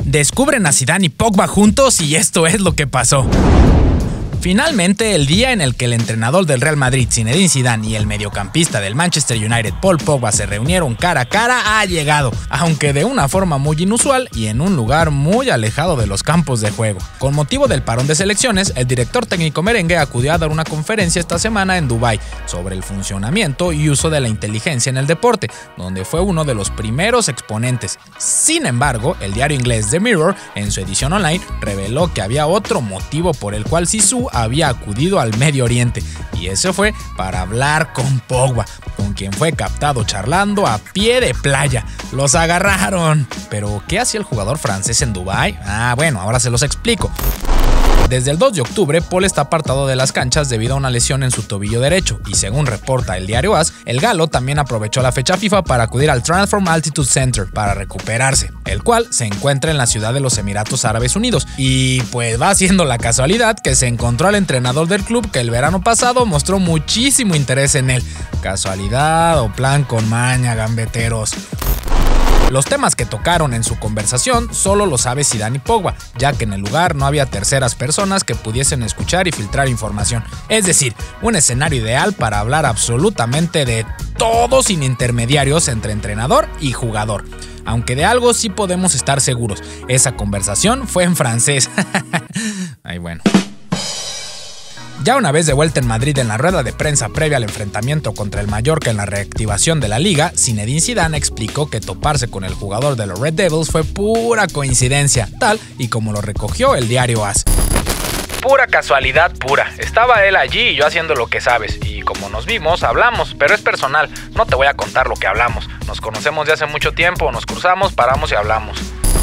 Descubren a Zidane y Pogba juntos y esto es lo que pasó. Finalmente, el día en el que el entrenador del Real Madrid, Zinedine Zidane, y el mediocampista del Manchester United, Paul Pogba, se reunieron cara a cara, ha llegado, aunque de una forma muy inusual y en un lugar muy alejado de los campos de juego. Con motivo del parón de selecciones, el director técnico merengue acudió a dar una conferencia esta semana en Dubái sobre el funcionamiento y uso de la inteligencia en el deporte, donde fue uno de los primeros exponentes. Sin embargo, el diario inglés The Mirror, en su edición online, reveló que había otro motivo por el cual Zizou había acudido al Medio Oriente, y ese fue para hablar con Pogba, con quien fue captado charlando a pie de playa. Los agarraron. ¿Pero qué hacía el jugador francés en Dubái? Bueno, ahora se los explico. Desde el 2 de octubre, Paul está apartado de las canchas debido a una lesión en su tobillo derecho, y según reporta el diario AS, el galo también aprovechó la fecha FIFA para acudir al Transform Altitude Center para recuperarse, el cual se encuentra en la ciudad de los Emiratos Árabes Unidos, y pues va siendo la casualidad que se encontró al entrenador del club que el verano pasado mostró muchísimo interés en él. ¿Casualidad o plan con maña, gambeteros? Los temas que tocaron en su conversación solo lo sabe Zidane y Pogba, ya que en el lugar no había terceras personas que pudiesen escuchar y filtrar información. Es decir, un escenario ideal para hablar absolutamente de todo sin intermediarios entre entrenador y jugador. Aunque de algo sí podemos estar seguros, esa conversación fue en francés. Ay, bueno. Ya una vez de vuelta en Madrid en la rueda de prensa previa al enfrentamiento contra el Mallorca en la reactivación de la liga, Zinedine Zidane explicó que toparse con el jugador de los Red Devils fue pura coincidencia, tal y como lo recogió el diario AS. Pura casualidad pura. Estaba él allí y yo haciendo lo que sabes, y como nos vimos, hablamos, pero es personal, no te voy a contar lo que hablamos. Nos conocemos de hace mucho tiempo, nos cruzamos, paramos y hablamos.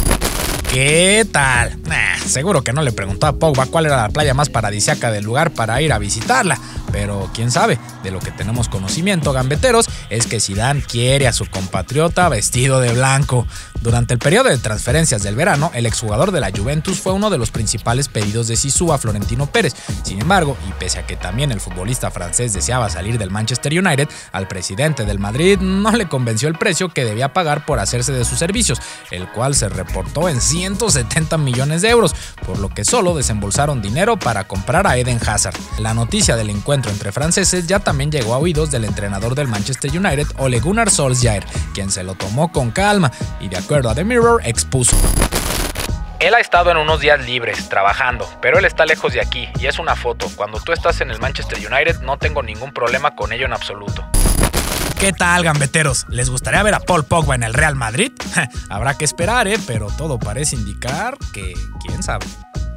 ¿Qué tal? Seguro que no le preguntó a Pogba cuál era la playa más paradisíaca del lugar para ir a visitarla, pero quién sabe. De lo que tenemos conocimiento, gambeteros, es que Zidane quiere a su compatriota vestido de blanco. Durante el periodo de transferencias del verano, el exjugador de la Juventus fue uno de los principales pedidos de Zizou a Florentino Pérez. Sin embargo, y pese a que también el futbolista francés deseaba salir del Manchester United, al presidente del Madrid no le convenció el precio que debía pagar por hacerse de sus servicios, el cual se reportó en 170 millones de euros, por lo que solo desembolsaron dinero para comprar a Eden Hazard. La noticia del encuentro entre franceses ya también llegó a oídos del entrenador del Manchester United, Ole Gunnar Solskjaer, quien se lo tomó con calma y, de acuerdo a The Mirror, expuso: él ha estado en unos días libres, trabajando, pero él está lejos de aquí y es una foto. Cuando tú estás en el Manchester United no tengo ningún problema con ello en absoluto. ¿Qué tal, gambeteros? ¿Les gustaría ver a Paul Pogba en el Real Madrid? Habrá que esperar, pero todo parece indicar que quién sabe.